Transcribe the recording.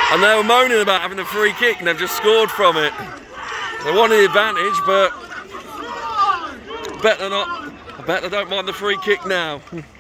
And they were moaning about having a free kick and they've just scored from it. They wanted the advantage, but I bet they don't mind the free kick now.